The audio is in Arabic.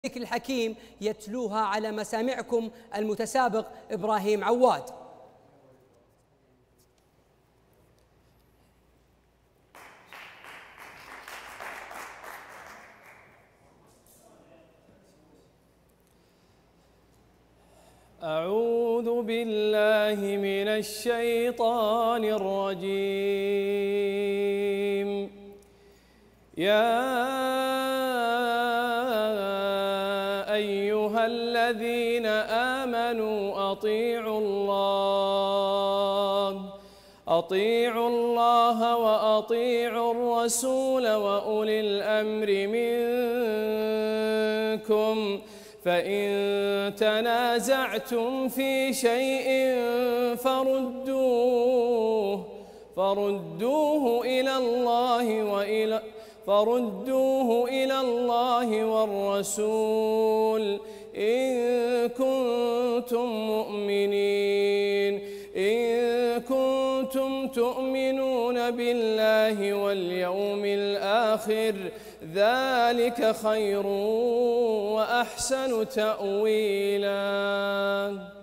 الحكيم يتلوها على مسامعكم المتسابق إبراهيم عواد. أعوذ بالله من الشيطان الرجيم. يا أيها الذين آمنوا أطيعوا الله وأطيعوا الرسول وأولي الأمر منكم، فإن تنازعتم في شيء فردوه إلى الله والرسول إن كنتم مؤمنين، إن كنتم تؤمنون بالله واليوم الآخر، ذلك خير وأحسن تأويلاً.